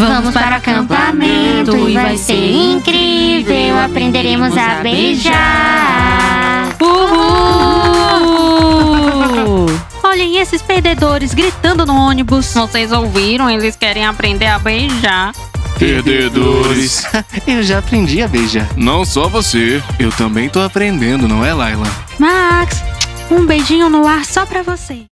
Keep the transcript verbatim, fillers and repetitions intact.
Vamos para o acampamento e vai ser incrível. Aprenderemos a beijar. Uhul! Olhem esses perdedores gritando no ônibus. Vocês ouviram? Eles querem aprender a beijar. Perdedores. Eu já aprendi a beijar. Não só você. Eu também tô aprendendo, não é, Layla? Max, um beijinho no ar só pra você.